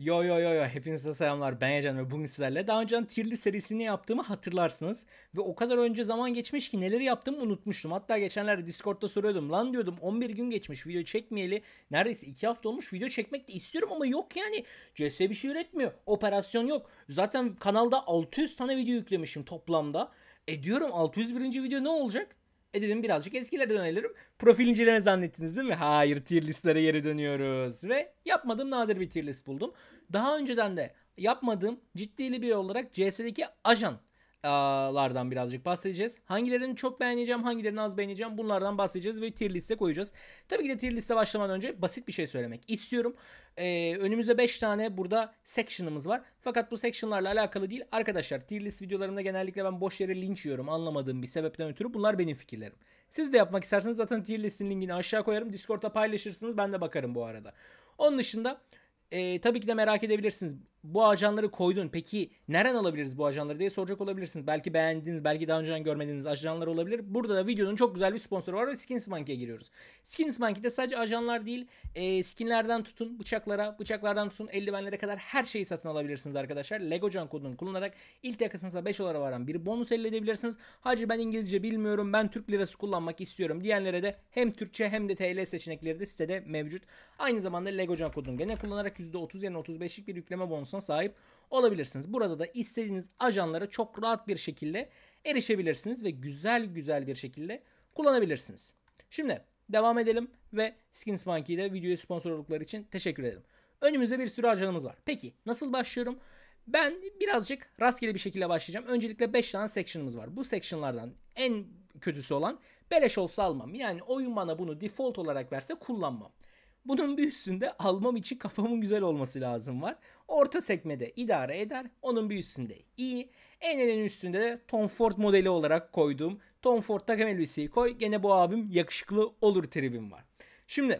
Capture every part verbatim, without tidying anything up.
Yo yo yo yo hepinize selamlar, ben Yacan ve bugün sizlerle daha önce tier list serisini yaptığımı hatırlarsınız. Ve o kadar önce zaman geçmiş ki neleri yaptığımı unutmuştum. Hatta geçenlerde Discord'da soruyordum, lan diyordum on bir gün geçmiş video çekmeyeli, neredeyse iki hafta olmuş, video çekmek de istiyorum ama yok yani. C S bir şey üretmiyor, operasyon yok. Zaten kanalda altı yüz tane video yüklemişim toplamda. E diyorum altı yüz birinci video ne olacak? E dedim birazcık eskilere dönelim. Profil inceleme zannettiniz değil mi? Hayır, tier listlere geri dönüyoruz. Ve yapmadığım nadir bir tier list buldum. Daha önceden de yapmadığım ciddili bir olarak C S'deki ajan lardan birazcık bahsedeceğiz. Hangilerini çok beğeneceğim, hangilerini az beğeneceğim, bunlardan bahsedeceğiz ve tier liste koyacağız. Tabii ki de tier liste başlamadan önce basit bir şey söylemek istiyorum. Ee, önümüzde beş tane burada section'ımız var. Fakat bu section'larla alakalı değil. Arkadaşlar, tier list videolarımda genellikle ben boş yere linç yiyorum anlamadığım bir sebepten ötürü. Bunlar benim fikirlerim. Siz de yapmak isterseniz zaten tier listin linkini aşağı koyarım. Discord'da paylaşırsınız, ben de bakarım bu arada. Onun dışında e, tabii ki de merak edebilirsiniz. Bu ajanları koydun, peki nereden alabiliriz bu ajanları diye soracak olabilirsiniz. Belki beğendiğiniz, belki daha önceden görmediğiniz ajanlar olabilir. Burada da videonun çok güzel bir sponsoru var ve Skinsmonkey'e giriyoruz. Skinsmonkey'de sadece ajanlar değil, e, skinlerden tutun bıçaklara, bıçaklardan tutun eldivenlere kadar her şeyi satın alabilirsiniz arkadaşlar. Legocan kodunu kullanarak ilk yakasınızda beş dolara varan bir bonus elde edebilirsiniz. Hacı ben İngilizce bilmiyorum, ben Türk lirası kullanmak istiyorum diyenlere de hem Türkçe hem de T L seçenekleri de sitede mevcut. Aynı zamanda Legocan kodunu gene kullanarak yüzde otuz yerine otuz beşlik bir yükleme bonusuna sahip olabilirsiniz. Burada da istediğiniz ajanlara çok rahat bir şekilde erişebilirsiniz ve güzel güzel bir şekilde kullanabilirsiniz. Şimdi devam edelim ve Skinsmonkey'de videoya sponsor oldukları için teşekkür ederim. Önümüzde bir sürü ajanımız var. Peki nasıl başlıyorum? Ben birazcık rastgele bir şekilde başlayacağım. Öncelikle beş tane section'ımız var. Bu section'lardan en kötüsü olan beleş olsa almam. Yani oyun bana bunu default olarak verse kullanmam. Bunun bir üstünde almam için kafamın güzel olması lazım var. Orta sekmede idare eder. Onun bir üstünde iyi. En en üstünde de Tom Ford modeli olarak koyduğum Tom Ford takım elbiseyi koy. Gene bu abim yakışıklı olur tribim var. Şimdi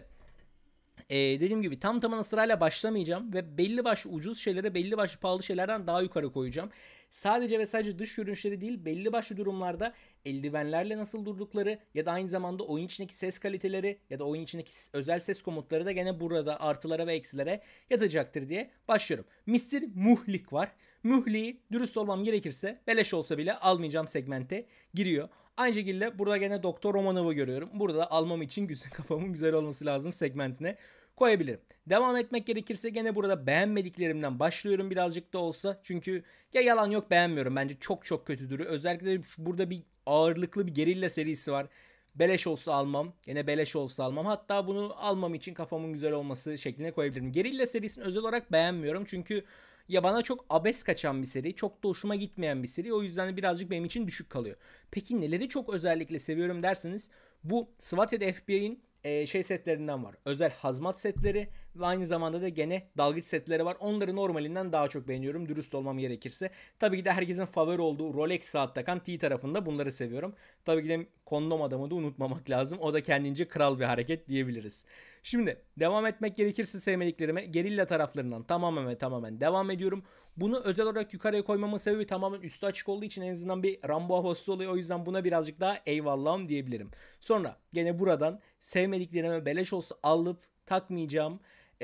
ee, dediğim gibi tam tamına sırayla başlamayacağım ve belli başlı ucuz şeylere belli başlı pahalı şeylerden daha yukarı koyacağım. Sadece ve sadece dış görünüşleri değil, belli başlı durumlarda eldivenlerle nasıl durdukları ya da aynı zamanda oyun içindeki ses kaliteleri ya da oyun içindeki özel ses komutları da gene burada artılara ve eksilere yatacaktır diye başlıyorum. mister Muhlik var. Muhli'yi dürüst olmam gerekirse beleş olsa bile almayacağım segmente giriyor. Aynı şekilde burada gene Doktor Romanov'u görüyorum. Burada da almam için güzel, kafamın güzel olması lazım segmentine koyabilirim. Devam etmek gerekirse gene burada beğenmediklerimden başlıyorum birazcık da olsa. Çünkü ya yalan yok, beğenmiyorum. Bence çok çok kötü duruyor. Özellikle burada bir ağırlıklı bir gerilla serisi var. Beleş olsa almam. Yine beleş olsa almam. Hatta bunu almam için kafamın güzel olması şekline koyabilirim. Gerilla serisini özel olarak beğenmiyorum. Çünkü ya bana çok abes kaçan bir seri. Çok da hoşuma gitmeyen bir seri. O yüzden de birazcık benim için düşük kalıyor. Peki neleri çok özellikle seviyorum derseniz, bu SWAT F B I'nin e, şey setlerinden var. Özel hazmat setleri ve aynı zamanda da gene dalgıç setleri var. Onları normalinden daha çok beğeniyorum, dürüst olmam gerekirse. Tabii ki de herkesin favori olduğu Rolex saat takan T tarafında bunları seviyorum. Tabii ki de kondom adamı da unutmamak lazım. O da kendince kral bir hareket diyebiliriz. Şimdi devam etmek gerekirse sevmediklerime gerilla taraflarından tamamen ve tamamen devam ediyorum. Bunu özel olarak yukarıya koymamın sebebi tamamen üstü açık olduğu için en azından bir Rambo havası oluyor. O yüzden buna birazcık daha eyvallahım diyebilirim. Sonra gene buradan sevmediklerime beleş olsa alıp takmayacağım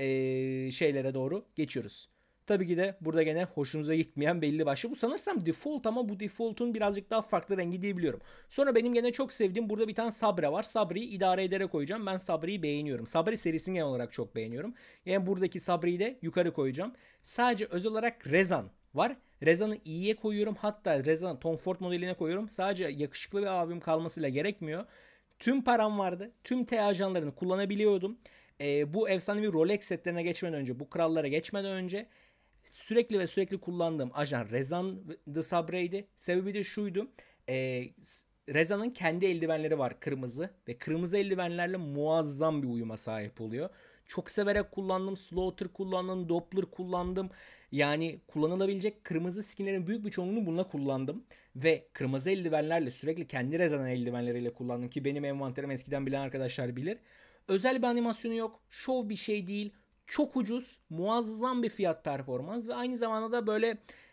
ee, şeylere doğru geçiyoruz. Tabii ki de burada gene hoşunuza gitmeyen belli başlı. Bu sanırsam default ama bu default'un birazcık daha farklı rengi diyebiliyorum. Sonra benim gene çok sevdiğim burada bir tane Sabre var. Sabre'yi idare ederek koyacağım. Ben Sabre'yi beğeniyorum. Sabre serisini genel olarak çok beğeniyorum. Yani buradaki Sabre'yi de yukarı koyacağım. Sadece özel olarak Rezan var. Rezan'ı iyiye koyuyorum. Hatta Rezan'ı Tom Ford modeline koyuyorum. Sadece yakışıklı bir abim kalmasıyla gerekmiyor. Tüm param vardı. Tüm T ajanlarını kullanabiliyordum. Ee, bu efsanevi Rolex setlerine geçmeden önce, bu krallara geçmeden önce sürekli ve sürekli kullandığım ajan Rezan The Sabre'ydi. Sebebi de şuydu. E, Rezan'ın kendi eldivenleri var, kırmızı. Ve kırmızı eldivenlerle muazzam bir uyuma sahip oluyor. Çok severek kullandım. Slaughter kullandım. Doppler kullandım. Yani kullanılabilecek kırmızı skinlerin büyük bir çoğunluğunu bununla kullandım. Ve kırmızı eldivenlerle sürekli kendi Rezan eldivenleriyle kullandım. Ki benim envanterim eskiden bilen arkadaşlar bilir. Özel bir animasyonu yok. Şov bir şey değil. Çok ucuz, muazzam bir fiyat performans ve aynı zamanda da böyle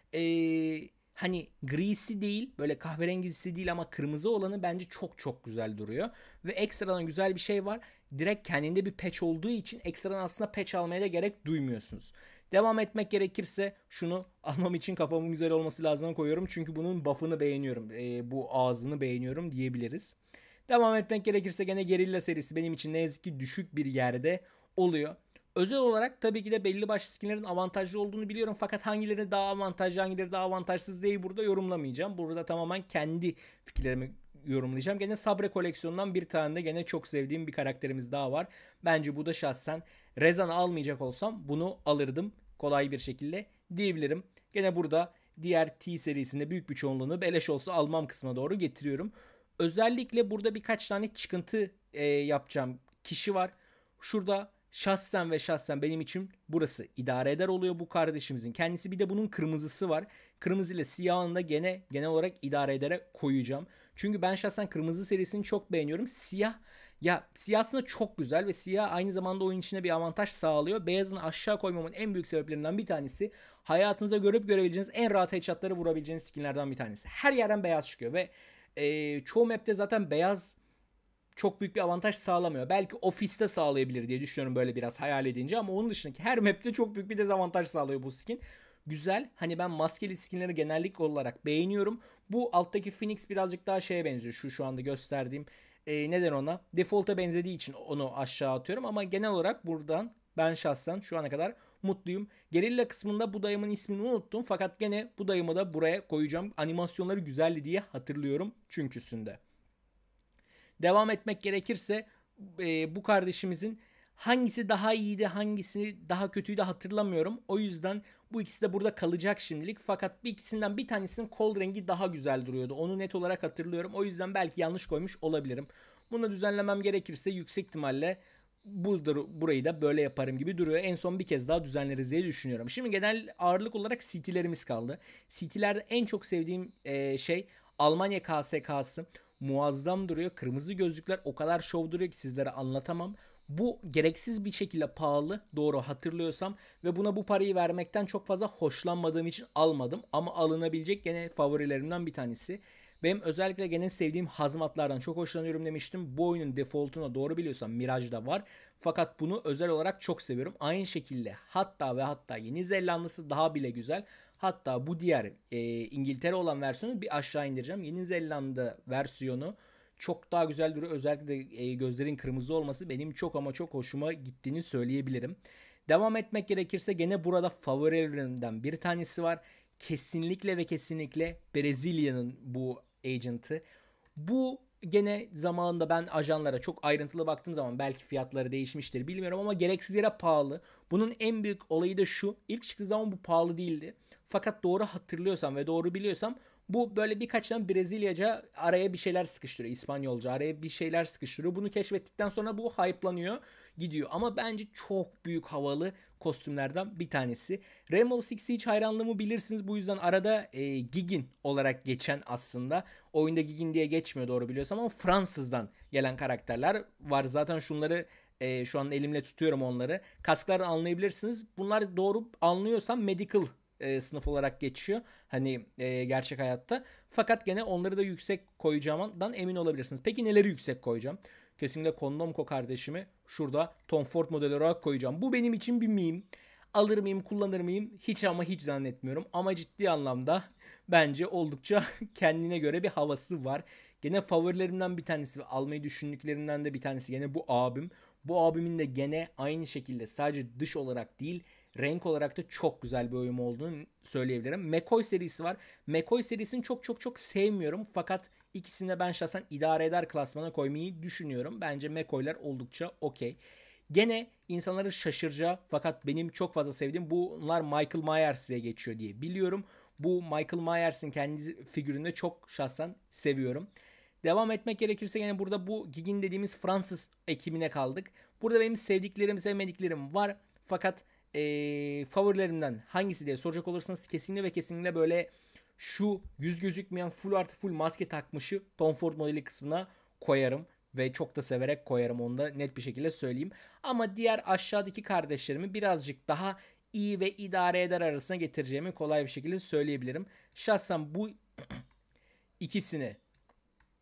ee, hani grisi değil, böyle kahverengisi değil ama kırmızı olanı bence çok çok güzel duruyor. Ve ekstradan güzel bir şey var. Direkt kendinde bir patch olduğu için ekstradan aslında patch almaya da gerek duymuyorsunuz. Devam etmek gerekirse şunu almam için kafamın güzel olması lazım koyuyorum. Çünkü bunun buff'ını beğeniyorum. E, bu ağzını beğeniyorum diyebiliriz. Devam etmek gerekirse gene Gerilla serisi benim için ne yazık ki düşük bir yerde oluyor. Özel olarak tabii ki de belli başlı skinlerin avantajlı olduğunu biliyorum. Fakat hangileri daha avantajlı, hangileri daha avantajsız diye burada yorumlamayacağım. Burada tamamen kendi fikirlerimi yorumlayacağım. Gene Sabre koleksiyonundan bir tane de gene çok sevdiğim bir karakterimiz daha var. Bence bu da şahsen Rezan'ı almayacak olsam bunu alırdım kolay bir şekilde diyebilirim. Gene burada diğer T serisinde büyük bir çoğunluğunu beleş olsa almam kısmına doğru getiriyorum. Özellikle burada birkaç tane çıkıntı e, yapacağım kişi var. Şurada şahsen ve şahsen benim için burası idare eder oluyor bu kardeşimizin kendisi. Bir de bunun kırmızısı var. Kırmızı ile siyahını da gene genel olarak idare ederek koyacağım. Çünkü ben şahsen kırmızı serisini çok beğeniyorum. Siyah ya siyah aslında çok güzel ve siyah aynı zamanda oyun içine bir avantaj sağlıyor. Beyazını aşağı koymamın en büyük sebeplerinden bir tanesi hayatınızda görüp görebileceğiniz en rahat headshotları vurabileceğiniz skinlerden bir tanesi. Her yerden beyaz çıkıyor ve e, çoğu map'te zaten beyaz çok büyük bir avantaj sağlamıyor. Belki ofiste sağlayabilir diye düşünüyorum böyle biraz hayal edince ama onun dışındaki her map'te çok büyük bir dezavantaj sağlıyor bu skin. Güzel. Hani ben maskeli skinleri genellikle olarak beğeniyorum. Bu alttaki Phoenix birazcık daha şeye benziyor. Şu şu anda gösterdiğim e, neden ona? Default'a benzediği için onu aşağı atıyorum ama genel olarak buradan ben şahsen şu ana kadar mutluyum. Gerilla kısmında bu dayımın ismini unuttum fakat gene bu dayımı da buraya koyacağım. Animasyonları güzeldi diye hatırlıyorum çünküsünde. Devam etmek gerekirse e, bu kardeşimizin hangisi daha iyiydi hangisi daha kötüydü hatırlamıyorum. O yüzden bu ikisi de burada kalacak şimdilik. Fakat bir ikisinden bir tanesinin kol rengi daha güzel duruyordu. Onu net olarak hatırlıyorum. O yüzden belki yanlış koymuş olabilirim. Bunu düzenlemem gerekirse yüksek ihtimalle budur, burayı da böyle yaparım gibi duruyor. En son bir kez daha düzenleriz diye düşünüyorum. Şimdi genel ağırlık olarak C T'lerimiz kaldı. C T'lerde en çok sevdiğim e, şey Almanya K S K'sı. Muazzam duruyor. Kırmızı gözlükler o kadar şov duruyor ki sizlere anlatamam. Bu gereksiz bir şekilde pahalı doğru hatırlıyorsam ve buna bu parayı vermekten çok fazla hoşlanmadığım için almadım. Ama alınabilecek gene favorilerimden bir tanesi. Benim özellikle gene sevdiğim hazmatlardan çok hoşlanıyorum demiştim. Bu oyunun defaultuna doğru biliyorsam Mirage'da var. Fakat bunu özel olarak çok seviyorum. Aynı şekilde hatta ve hatta Yeni Zelanda'sı daha bile güzel. Hatta bu diğer e, İngiltere olan versiyonu bir aşağı indireceğim. Yeni Zelanda versiyonu çok daha güzel duruyor. Özellikle de e, gözlerin kırmızı olması benim çok ama çok hoşuma gittiğini söyleyebilirim. Devam etmek gerekirse gene burada favorilerimden bir tanesi var. Kesinlikle ve kesinlikle Brezilya'nın bu agent'ı. Bu gene zamanında ben ajanlara çok ayrıntılı baktığım zaman belki fiyatları değişmiştir bilmiyorum ama gereksiz yere pahalı. Bunun en büyük olayı da şu. İlk çıktığı zaman bu pahalı değildi. Fakat doğru hatırlıyorsam ve doğru biliyorsam bu böyle birkaç tane Brezilyaca araya bir şeyler sıkıştırıyor. İspanyolca araya bir şeyler sıkıştırıyor. Bunu keşfettikten sonra bu hype'lanıyor gidiyor. Ama bence çok büyük havalı kostümlerden bir tanesi. Rainbow Six Siege hayranlığımı bilirsiniz. Bu yüzden arada e, Gigin olarak geçen aslında. Oyunda Gigin diye geçmiyor doğru biliyorsam ama Fransız'dan gelen karakterler var. Zaten şunları e, şu an elimle tutuyorum onları. Kasklardan anlayabilirsiniz. Bunlar doğru anlıyorsam medical e, sınıf olarak geçiyor. Hani e, gerçek hayatta. Fakat gene onları da yüksek koyacağımdan emin olabilirsiniz. Peki neleri yüksek koyacağım? Kesinlikle Kondomko kardeşimi şurada Tom Ford modeli olarak koyacağım. Bu benim için bir meme. Alır mıyım, kullanır mıyım? Hiç ama hiç zannetmiyorum. Ama ciddi anlamda bence oldukça kendine göre bir havası var. Gene favorilerimden bir tanesi ve almayı düşündüklerimden de bir tanesi gene bu abim. Bu abimin de gene aynı şekilde sadece dış olarak değil renk olarak da çok güzel bir oyun olduğunu söyleyebilirim. McCoy serisi var. McCoy serisini çok çok çok sevmiyorum. Fakat ikisini de ben şahsen idare eder klasmana koymayı düşünüyorum. Bence McCoy'lar oldukça okey. Gene insanları şaşıracağı fakat benim çok fazla sevdiğim bunlar Michael Myers diye geçiyor diye biliyorum. Bu Michael Myers'in kendi figürünü de çok şahsen seviyorum. Devam etmek gerekirse yine burada bu Gigin dediğimiz Fransız ekibine kaldık. Burada benim sevdiklerim, sevmediklerim var. Fakat ee, favorilerimden hangisi diye soracak olursanız kesinlikle ve kesinlikle böyle şu yüz gözükmeyen full artı full maske takmışı Tom Ford modeli kısmına koyarım. Ve çok da severek koyarım, onu da net bir şekilde söyleyeyim. Ama diğer aşağıdaki kardeşlerimi birazcık daha iyi ve idare eder arasına getireceğimi kolay bir şekilde söyleyebilirim. Şahsen bu ikisini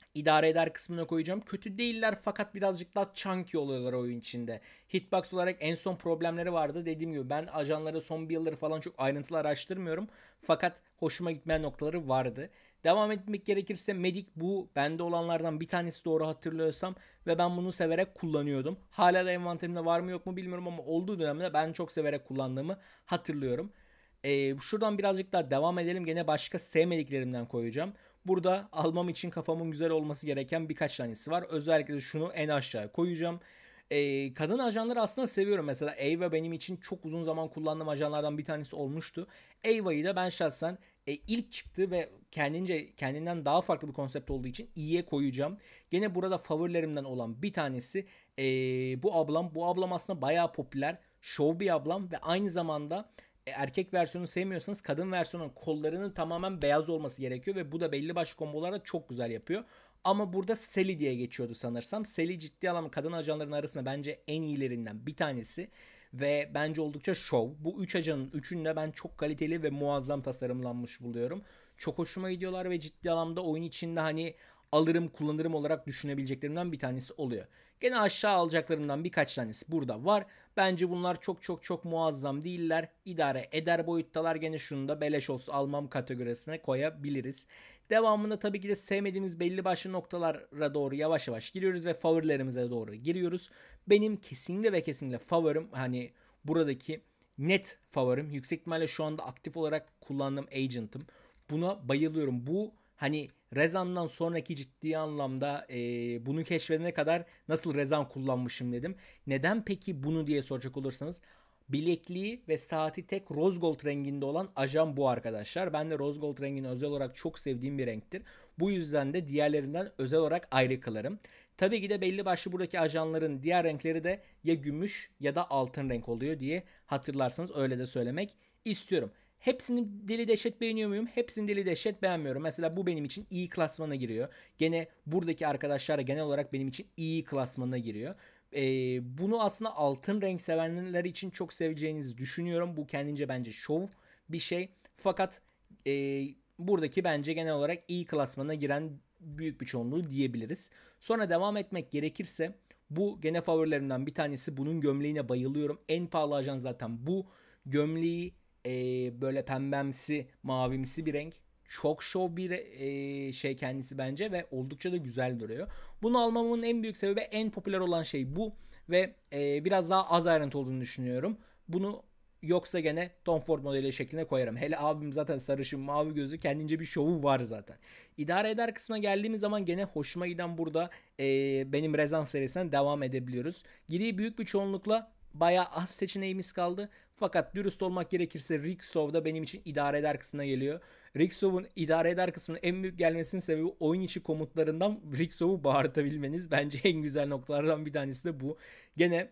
İdare eder kısmına koyacağım. Kötü değiller fakat birazcık daha chunky oluyorlar oyun içinde. Hitbox olarak en son problemleri vardı. Dediğim gibi ben ajanları son bir yılları falan çok ayrıntılı araştırmıyorum. Fakat hoşuma gitmeyen noktaları vardı. Devam etmek gerekirse Medic bu bende olanlardan bir tanesi doğru hatırlıyorsam ve ben bunu severek kullanıyordum. Hala da envanterimde var mı yok mu bilmiyorum ama olduğu dönemde ben çok severek kullandığımı hatırlıyorum. Ee, şuradan birazcık daha devam edelim. Gene başka sevmediklerimden koyacağım. Burada almam için kafamın güzel olması gereken birkaç tanesi var. Özellikle de şunu en aşağıya koyacağım. Ee, kadın ajanları aslında seviyorum. Mesela Ava benim için çok uzun zaman kullandığım ajanlardan bir tanesi olmuştu. Ava'yı da ben şahsen e, ilk çıktı ve kendince kendinden daha farklı bir konsept olduğu için iyiye koyacağım. Gene burada favorilerimden olan bir tanesi e, bu ablam. Bu ablam aslında bayağı popüler. Şov bir ablam ve aynı zamanda e, erkek versiyonu sevmiyorsanız kadın versiyonun kollarının tamamen beyaz olması gerekiyor ve bu da belli başlı kombolarda çok güzel yapıyor. Ama burada Sally diye geçiyordu sanırsam. Sally ciddi anlamda kadın ajanların arasında bence en iyilerinden bir tanesi. Ve bence oldukça şov. Bu üç ajanın üçünü de ben çok kaliteli ve muazzam tasarımlanmış buluyorum. Çok hoşuma gidiyorlar ve ciddi anlamda oyun içinde hani alırım kullanırım olarak düşünebileceklerimden bir tanesi oluyor. Gene aşağı alacaklarımdan birkaç tanesi burada var. Bence bunlar çok çok çok muazzam değiller. İdare eder boyuttalar. Gene şunu da beleş olsa almam kategorisine koyabiliriz. Devamında tabii ki de sevmediğimiz belli başlı noktalara doğru yavaş yavaş giriyoruz ve favorilerimize doğru giriyoruz. Benim kesinlikle ve kesinlikle favorim hani buradaki net favorim. Yüksek ihtimalle şu anda aktif olarak kullandığım agent'ım. Buna bayılıyorum. Bu hani Rezan'dan sonraki ciddi anlamda e, bunu keşfedene kadar nasıl Rezan kullanmışım dedim. Neden peki bunu diye soracak olursanız bilekliği ve saati tek rose gold renginde olan ajan bu arkadaşlar. Ben de rose gold rengini özel olarak çok sevdiğim bir renktir. Bu yüzden de diğerlerinden özel olarak ayrı kılarım. Tabii ki de belli başlı buradaki ajanların diğer renkleri de ya gümüş ya da altın renk oluyor diye hatırlarsanız öyle de söylemek istiyorum. Hepsini deli dehşet beğeniyor muyum? Hepsini deli dehşet beğenmiyorum. Mesela bu benim için iyi klasmana giriyor. Gene buradaki arkadaşlar genel olarak benim için iyi klasmana giriyor. Ee, bunu aslında altın renk sevenler için çok seveceğinizi düşünüyorum. Bu kendince bence şov bir şey. Fakat e, buradaki bence genel olarak iyi klasmana giren büyük bir çoğunluğu diyebiliriz. Sonra devam etmek gerekirse bu gene favorilerimden bir tanesi. Bunun gömleğine bayılıyorum. En pahalı ajan zaten bu. Gömleği e, böyle pembemsi, mavimsi bir renk. Çok şov bir e, şey kendisi bence ve oldukça da güzel duruyor. Bunu almamın en büyük sebebi en popüler olan şey bu ve e, biraz daha az ayrıntı olduğunu düşünüyorum. Bunu yoksa gene Tom Ford modeli şeklinde koyarım. Hele abim zaten sarışın mavi gözü kendince bir şovu var zaten. İdare eder kısmına geldiğimiz zaman gene hoşuma giden burada e, benim Rezan serisinden devam edebiliyoruz. Geriye büyük bir çoğunlukla bayağı az seçeneğimiz kaldı. Fakat dürüst olmak gerekirse Rixov da benim için idare eder kısmına geliyor. Rixov'un idare eder kısmına en büyük gelmesinin sebebi oyun içi komutlarından Rixov'u bağırtabilmeniz. Bence en güzel noktalardan bir tanesi de bu. Gene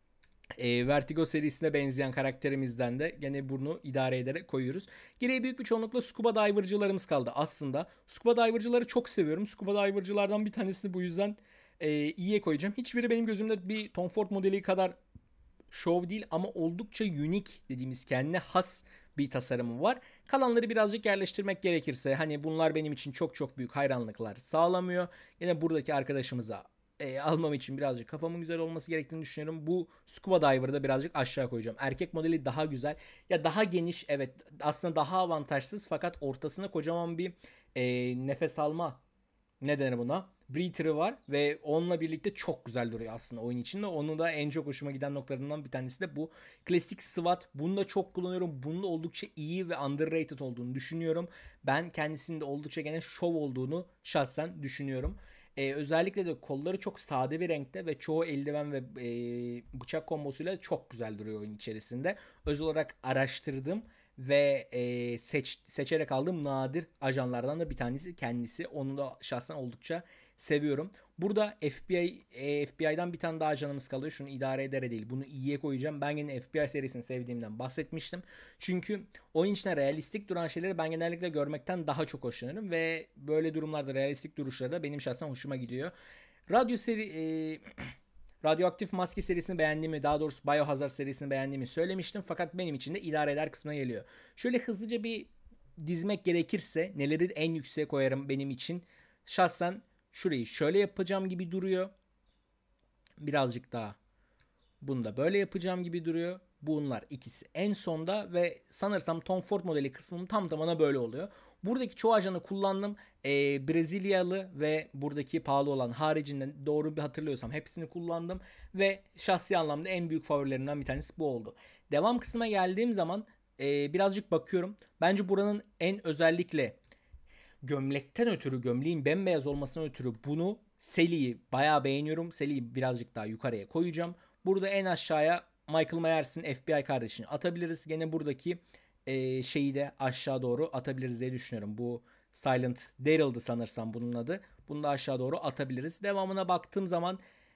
e, Vertigo serisine benzeyen karakterimizden de gene bunu idare ederek koyuyoruz. Geriye büyük bir çoğunlukla Scuba Diver'cılarımız kaldı aslında. Scuba Diver'cıları çok seviyorum. Scuba Diver'cılardan bir tanesini bu yüzden e, iyiye koyacağım. Hiçbiri benim gözümde bir Tom Ford modeli kadar şov değil ama oldukça unique dediğimiz kendine has bir tasarımı var. Kalanları birazcık yerleştirmek gerekirse hani bunlar benim için çok çok büyük hayranlıklar sağlamıyor. Yine buradaki arkadaşımıza e, almam için birazcık kafamın güzel olması gerektiğini düşünüyorum. Bu Scuba Diver'ı birazcık aşağı koyacağım. Erkek modeli daha güzel. Ya daha geniş evet aslında daha avantajsız fakat ortasına kocaman bir e, nefes alma ne denir buna? Breather'ı var ve onunla birlikte çok güzel duruyor aslında oyun içinde. Onu da en çok hoşuma giden noktalarından bir tanesi de bu. Klasik SWAT. Bunu da çok kullanıyorum. Bunun da oldukça iyi ve underrated olduğunu düşünüyorum. Ben kendisinin de oldukça gene şov olduğunu şahsen düşünüyorum. Ee, özellikle de kolları çok sade bir renkte ve çoğu eldiven ve e, bıçak kombosuyla çok güzel duruyor oyun içerisinde. Özel olarak araştırdım ve e, seç, seçerek aldığım nadir ajanlardan da bir tanesi kendisi. Onu da şahsen oldukça seviyorum. Burada F B I e, F B I'dan bir tane daha ajanımız kalıyor. Şunu idare eder değil. Bunu iyiye koyacağım. Ben yine F B I serisini sevdiğimden bahsetmiştim. Çünkü oyun içinde realistik duran şeyleri ben genellikle görmekten daha çok hoşlanırım ve böyle durumlarda realistik duruşları da benim şahsen hoşuma gidiyor. Radyo seri e, Radyoaktif Maske serisini beğendiğimi, daha doğrusu Biohazard serisini beğendiğimi söylemiştim. Fakat benim için de idare eder kısmına geliyor. Şöyle hızlıca bir dizmek gerekirse neleri en yükseğe koyarım benim için. Şahsen şurayı şöyle yapacağım gibi duruyor. Birazcık daha bunu da böyle yapacağım gibi duruyor. Bunlar ikisi en sonda ve sanırsam Tom Ford modeli kısmım tam tamına böyle oluyor. Buradaki çoğu ajanı kullandım. Ee, Brezilyalı ve buradaki pahalı olan haricinden doğru bir hatırlıyorsam hepsini kullandım. Ve şahsi anlamda en büyük favorilerimden bir tanesi bu oldu. Devam kısmına geldiğim zaman e, birazcık bakıyorum. Bence buranın en özellikle gömlekten ötürü, gömleğin bembeyaz olmasından ötürü bunu Sally'yi bayağı beğeniyorum. Sally'yi birazcık daha yukarıya koyacağım. Burada en aşağıya Michael Myers'in F B I kardeşini atabiliriz. Gene buradaki e, şeyi de aşağı doğru atabiliriz diye düşünüyorum. Bu Silent Daryl'dı sanırsam bunun adı. Bunu da aşağı doğru atabiliriz. Devamına baktığım zaman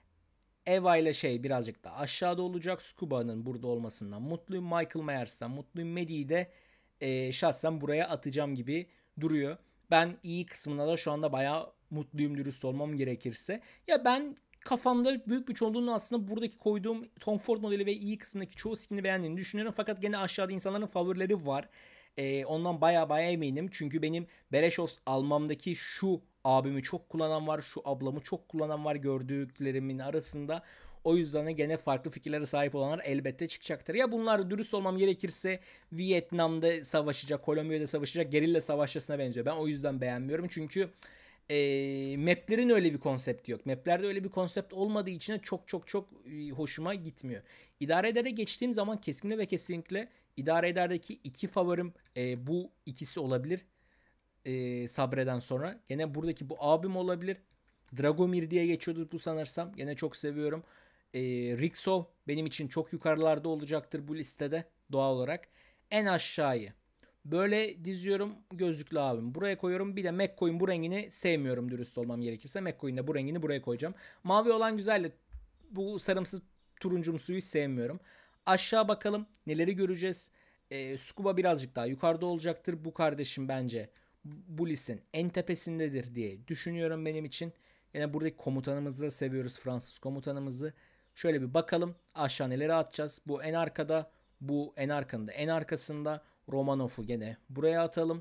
Eva ile şey birazcık da aşağıda olacak. Scuba'nın burada olmasından mutluyum. Michael Myers'tan mutluyum. Medi'yi de e, şahsen buraya atacağım gibi duruyor. Ben iyi kısmına da şu anda bayağı mutluyum dürüst olmam gerekirse. Ya ben kafamda büyük bir çoğunluğunu aslında buradaki koyduğum Tom Ford modeli ve iyi kısmındaki çoğu skin'i beğendiğini düşünüyorum. Fakat gene aşağıda insanların favorileri var. Ee, ondan baya baya eminim. Çünkü benim Bereshos almamdaki şu abimi çok kullanan var. Şu ablamı çok kullanan var gördüklerimin arasında. O yüzden de gene farklı fikirlere sahip olanlar elbette çıkacaktır. Ya bunlar dürüst olmam gerekirse Vietnam'da savaşacak, Kolombiya'da savaşacak gerilla savaşçısına benziyor. Ben o yüzden beğenmiyorum. Çünkü e, maplerin öyle bir konsepti yok. Maplerde öyle bir konsept olmadığı için çok çok çok e, hoşuma gitmiyor. İdare edere geçtiğim zaman kesinlikle ve kesinlikle idare ederdeki iki favorim e, bu ikisi olabilir. E, Sabre'den sonra. Gene buradaki bu abim olabilir. Dragomir diye geçiyordu bu sanırsam. Gene çok seviyorum. E, Rixov benim için çok yukarılarda olacaktır bu listede doğal olarak. En aşağıyı böyle diziyorum, gözlüklü abim buraya koyuyorum. Bir de McCoy'un bu rengini sevmiyorum dürüst olmam gerekirse. McCoy'un da bu rengini buraya koyacağım. Mavi olan güzel, bu sarımsı turuncumsuyu sevmiyorum. Aşağı bakalım neleri göreceğiz. E, Scuba birazcık daha yukarıda olacaktır. Bu kardeşim bence bu listenin en tepesindedir diye düşünüyorum benim için. Yine buradaki komutanımızı da seviyoruz, Fransız komutanımızı. Şöyle bir bakalım aşağı neleri atacağız. Bu en arkada, bu en arkanda, en arkasında. Romanov'u gene buraya atalım.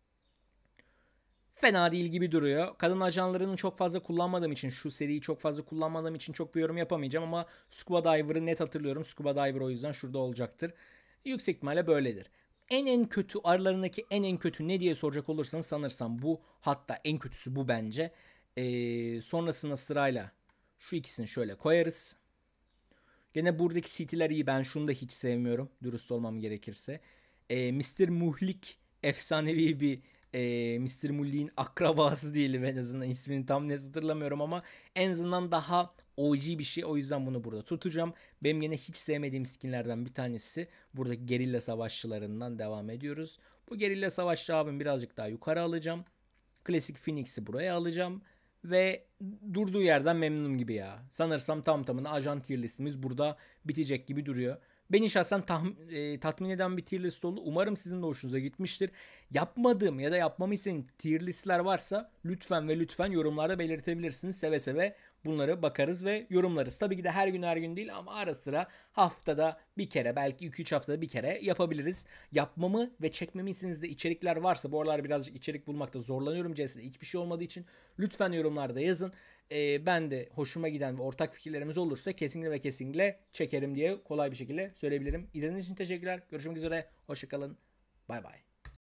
Fena değil gibi duruyor. Kadın ajanlarını çok fazla kullanmadığım için, şu seriyi çok fazla kullanmadığım için çok bir yorum yapamayacağım ama Scuba Diver'ı net hatırlıyorum. Scuba Diver o yüzden şurada olacaktır. Yüksek ihtimalle böyledir. En en kötü aralarındaki en en kötü ne diye soracak olursanız sanırsam bu, hatta en kötüsü bu bence. Ee, sonrasında sırayla şu ikisini şöyle koyarız. Gene buradaki city'ler iyi. Ben şunu da hiç sevmiyorum. Dürüst olmam gerekirse. Ee, mister Muhlik efsanevi bir e, mister Mullik'in akrabası diyelim en azından. İsmini tam net hatırlamıyorum ama en azından daha O G bir şey. O yüzden bunu burada tutacağım. Benim gene hiç sevmediğim skinlerden bir tanesi. Buradaki gerilla savaşçılarından devam ediyoruz. Bu gerilla savaşçı abim birazcık daha yukarı alacağım. Klasik Phoenix'i buraya alacağım. Ve durduğu yerden memnunum gibi ya. Sanırsam tam tamına ajan tier listimiz burada bitecek gibi duruyor. Beni şahsen tahm- e, tatmin eden bir tier list oldu. Umarım sizin de hoşunuza gitmiştir. Yapmadığım ya da yapmamı istediğin tier listler varsa lütfen ve lütfen yorumlarda belirtebilirsiniz. Seve seve bunları bakarız ve yorumlarız. Tabii ki de her gün her gün değil ama ara sıra haftada bir kere, belki iki üç haftada bir kere yapabiliriz. Yapmamı ve çekmemi istediğiniz de içerikler varsa, bu aralar birazcık içerik bulmakta zorlanıyorum. C S'de hiçbir şey olmadığı için lütfen yorumlarda yazın. Ee, ben de hoşuma giden ve ortak fikirlerimiz olursa kesinlikle ve kesinlikle çekerim diye kolay bir şekilde söyleyebilirim. İzlediğiniz için teşekkürler. Görüşmek üzere. Hoşçakalın. Bay bay.